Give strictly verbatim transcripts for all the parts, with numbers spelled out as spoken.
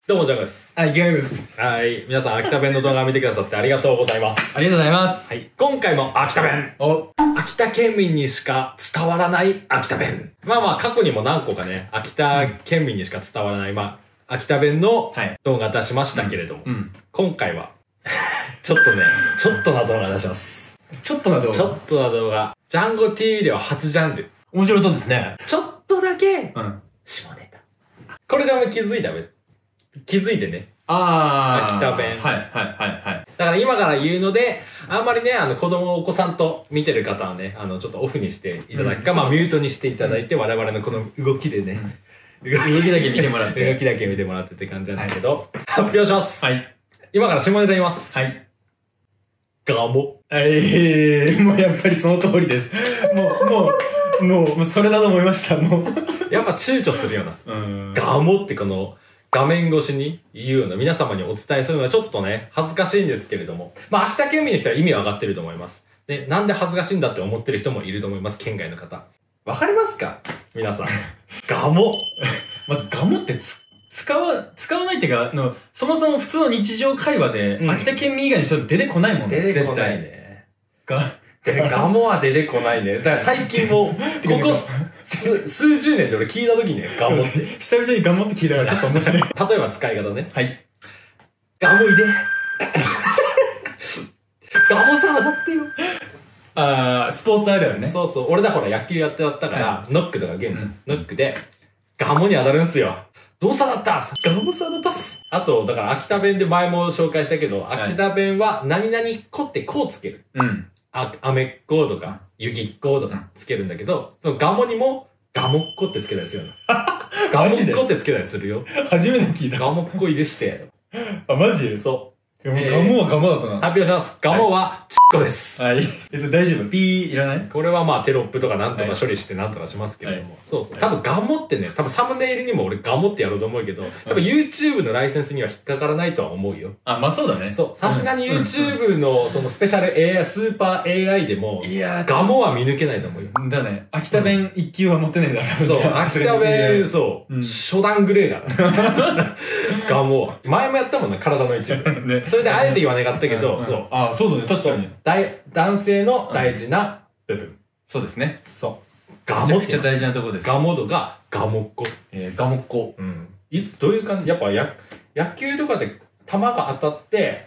どうも、ジャンゴです。 はい、ギャグです。 はい。皆さん、秋田弁の動画を見てくださってありがとうございます。 ありがとうございます。 はい。今回も秋田弁。お、秋田県民にしか伝わらない秋田弁。まあまあ、過去にも何個かね、秋田県民にしか伝わらない、まあ、秋田弁の動画出しましたけれども、はいうんうん、今回は、ちょっとね、ちょっとな動画出します。 ちょっとな動画ちょっとな動画。ジャンゴ ティーブイ では初ジャンル。 面白そうですね。 ちょっとだけ、うん、下ネタ。これでお前気づいたべ。気づいてね。 ああ。秋田弁。 はい、はい、はい、はい。 だから今から言うので、あんまりね、あの、子供、お子さんと見てる方はね、あの、ちょっとオフにしていただくか、うん、まあ、ミュートにしていただいて、うん、我々のこの動きでね、 うん、動きだけ見てもらって。 動きだけ見てもらってって感じなんですけど、はい、発表します。 はい。 今から下ネタ言います。 はい。 ガモ。 ええー、もうやっぱりその通りです。もう、もう、もう、もうそれだと思いました、もう。 やっぱ躊躇するような。うん。ガモってこの、画面越しに言うような皆様にお伝えするのはちょっとね、恥ずかしいんですけれども。まあ、秋田県民の人は意味は上がってると思います。で、なんで恥ずかしいんだって思ってる人もいると思います、県外の方。わかりますか皆さん。ガモ。 まずガモってつ、使わ、使わないっていうか、の、そもそも普通の日常会話で、うん、秋田県民以外の人出てこないもんね。出てこないね。 が、 ガモは出てこないね。だから最近も、ここ数、数十年で俺聞いた時ね、ガモって。 久々にガモって聞いたからちょっと面白い。 例えば使い方ね。 はい。 ガモいで。ガモさ、当たってよ。 あー、スポーツあるあるね。 そうそう。俺だほら野球やってやったから、はい、ノックとか現地、うん、ノックで、ガモに当たるんすよ。どうさだったガモさだったっす。あと、だから秋田弁で前も紹介したけど、秋田弁は何々こってこうつける。うん。あ、アメッコとか、ユギッコとかつけるんだけど、そのガモにも、ガモッコってつけたりするの。ガモッコってつけたりするよ。 初めて聞いた。 ガモッコいでして。 あ、マジそう。 でもガモはガモだったな。 発表します。ガモは、チッコです。 はい。え、それ大丈夫？ピーいらない？ これはまあテロップとかなんとか処理してなんとかしますけれども。そうそう。多分ガモってね、多分サムネイルにも俺ガモってやろうと思うけど、多分 YouTube のライセンスには引っかからないとは思うよ。 あ、まあそうだね。 そう。さすがに YouTube のそのスペシャル エーアイ、スーパー エーアイ でも、いやガモは見抜けないと思うよ。 だね。秋田弁一級は持ってないんだ。 そう。秋田弁、そう。初段グレーだ。ガモは。前もやったもんな、体の一部。ね。それであえて言わなかったけど、そう。 あ、そうだね。確かに。 男性の大事な部分。 そうですね。 そう。 ガモって。めちゃくちゃ大事なところです。 ガモとか、ガモッコ。 えー、ガモッコ。 うん。いつ、どういう感じやっぱや、野球とかで球が当たって、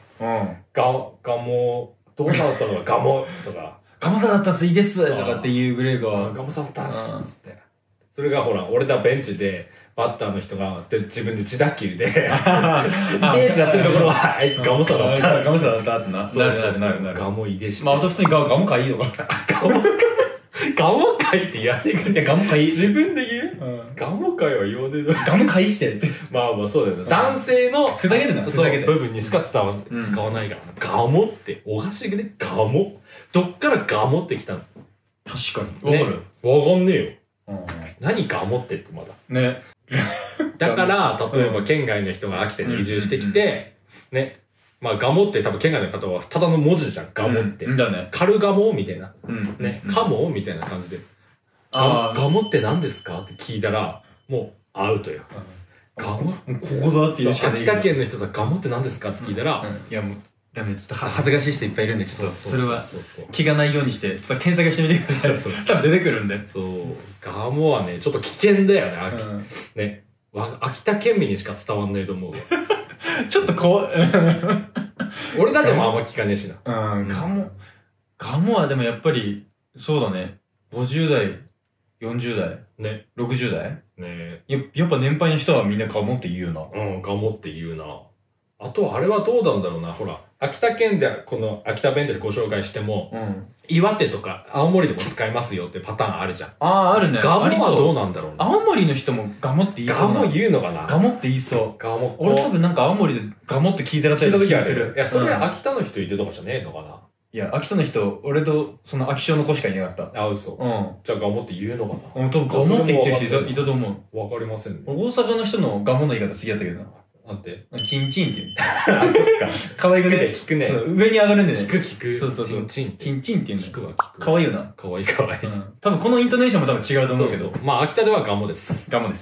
うん。ガ、ガモ、どうなったのか、ガモとか。 ガモさだったっす、いいですとかっていうグレーが。 ガモさだったっす、つって。それがほら、俺らベンチで、バッターの人がで自分で自打球で、痛えってなってるところは、あいつガモさだった。 ガモさだったってな。 そうなるなるなるなる。ガモいでし。 まあ、あと普通にガモかいいのか。 ガモかいガモかいってやってくれ。 ガモかい自分で言うガモかいは言わねえだ。 ガモかいしてって。 まあまあそうだよね。男性の、 ふざけてな。 ふざけて。部分にしか伝わ、使わないから。ガモって、おかしいね。ガモ。どっからガモってきたの？ 確かに。わかる？ わかんねえよ。何ガモってってまだ。 ね。 だから、例えば県外の人が秋田に移住してきて、ね。まあ、ガモって多分県外の方はただの文字じゃん、ガモって。 だね。 カルガモみたいな。ね。カモみたいな感じで。ガモって何ですかって聞いたら、もうアウトよ。 ガモここだって言うしかない。 秋田県の人さ、ガモって何ですかって聞いたら、 いやもう、ダメです。ちょっと恥ずかしい人いっぱいいるんで、ちょっと、それは気がないようにして、ちょっと検索してみてください。多分出てくるんで。 そう。ガモはね、ちょっと危険だよね、秋。ね。秋田県民にしか伝わんないと思うわ。 ちょっとこう、 俺だってもあんま聞かねえしな。 うん、ガモ、ガモはでもやっぱり、そうだね。ごじゅう代、よんじゅう代、ね。ろくじゅう代ね。や、やっぱ年配の人はみんなガモって言うな。 うん、ガモって言うな。あと、あれはどうなんだろうな。ほら、秋田県でこの秋田弁でご紹介しても、うん、岩手とか青森でも使いますよってパターンあるじゃん。 ああ、あるね。 ガモはどうなんだろうね。 青森の人もガモって言いそう。 ガモ言うのかな。 ガモって言いそう。 ガモ。 俺多分なんか青森でガモって聞いてらっしゃる気がする。いや、それ秋田の人いてとかじゃねえのかな。 いや、秋田の人、俺とその秋潮の子しかいなかった。 あ、嘘。うん。じゃあガモって言うのかな。 うん、多分ガモって言ってる人いたと思う。わかりませんね。 大阪の人のガモの言い方好きだったけどな。 なんてチンチンって言う。あ、そっか。可愛くね。 聞くね。 上に上がるんでね。 聞く聞く。 そうそうそう。 チンチン。 チンチンって言うんだ。 聞くわ聞く。 可愛いよな。 可愛い可愛い。 多分このイントネーションも多分違うと思うけど。 まあ秋田ではガモです。 ガモです。はい。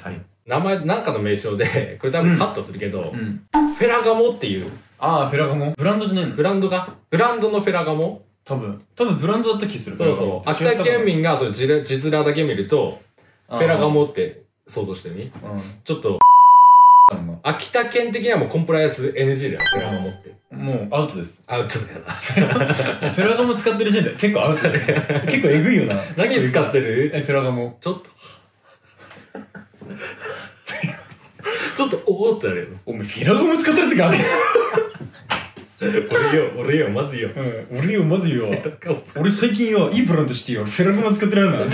名前、なんかの名称で、これ多分カットするけど、 うん。 フェラガモっていう、 ああ、フェラガモブランドじゃないのブランドが、ブランドのフェラガモ多分。多分ブランドだった気する。 そうそう。秋田県民がそれ字字面だけ見ると、フェラガモって想像してみ。うん。ちょっと、秋田県的にはもうコンプライアンス エヌジー だよ、フェラガモって。 もうアウトです。アウトだよな。フェラガモ使ってる時点で結構アウトだよ。結構エグいよな。 何使ってるえ、フェラガモ。 ちょっと。ちょっと、おーってなるよ。 お前、フェラガモ使ってるってか俺よ、俺よ、まずいよ。 うん、俺よ、まずいよ。俺最近よ、いいブランドしてよ。フェラガモ使ってるんだって。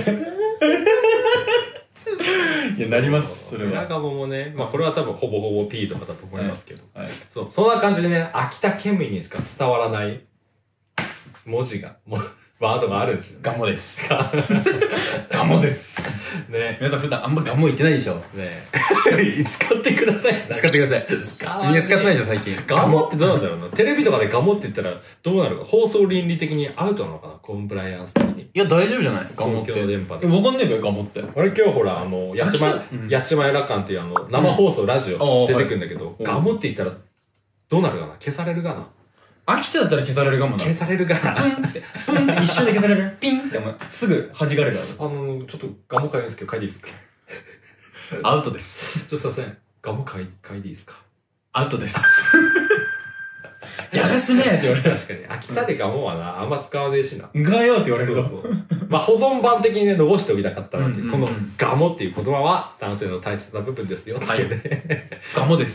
いや、なります、それは。 フェラガモもね、まあこれは多分ほぼほぼ P とかだと思いますけど。はい。そう、そんな感じでね、秋田県民にしか伝わらない文字が、もう、ワードがあるんですよ。 ガモです。ガモです。 ね。 皆さん普段あんまガモ言ってないでしょ。 ね。使ってください。 使ってください。みんな使ってないでしょ、最近。 ガモってどうなんだろうな。テレビとかでガモって言ったらどうなるか。放送倫理的にアウトなのかな、コンプライアンス的に。 いや、大丈夫じゃないガモって。 公共電波で。 わかんねえべよ、ガモって。 俺今日ほら、あの、やちま、やちまやらかんっていうあの、生放送ラジオ出てくるんだけど、ガモって言ったらどうなるかな、消されるかな。 秋田だったら消されるかもな。 消されるかな。 プンって、プンって一瞬で消される。ピンってお前、すぐ弾かれるから。 あの、ちょっとガモ買いですけど、買いでいいですか？ アウトです。 ちょっとすいません。ガモ買い、買いでいいですか？ アウトです。やらすねって言われる。 確かに。秋田でガモはな、あんま使わねえしな。 がよって言われる。 そうそう。まあ保存版的にね、残しておきたかったなっていう。このガモっていう言葉は男性の大切な部分ですよ。はい。 ガモです。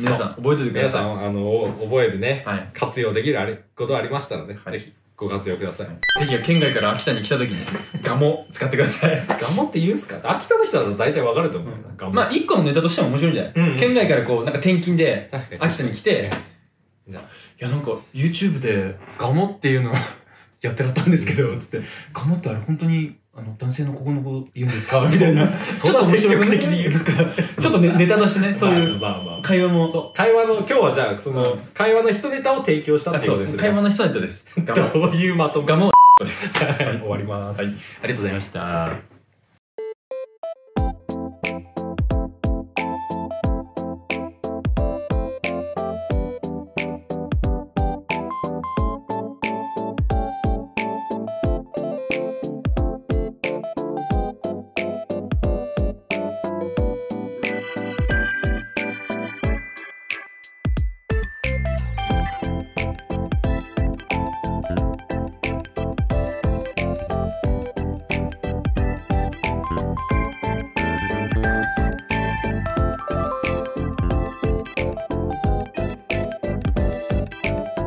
皆さん、覚えておいてください。 皆さん、あの、覚えてね、活用できるあれことありましたらね、ぜひご活用ください。 ぜひ県外から秋田に来た時に、ガモ使ってください。 ガモって言うんすか？秋田の人だと大体わかると思う。ガモ。 まあ一個のネタとしても面白いんじゃない？県外からこう、なんか転勤で、秋田に来て、いやなんか YouTube でガモっていうのやってらったんですけど、つって、ガモってあれ本当にあの男性のここの子言うんですかみたいな。ちょっと面白く的に言うか、ちょっとネタとしてね、そういう会話も。そう、 会話の、今日はじゃあその、会話の一ネタを提供したってことですね。 会話の一ネタです。 どういうまとめ？ ガモです。 終わります。 はい。ありがとうございました。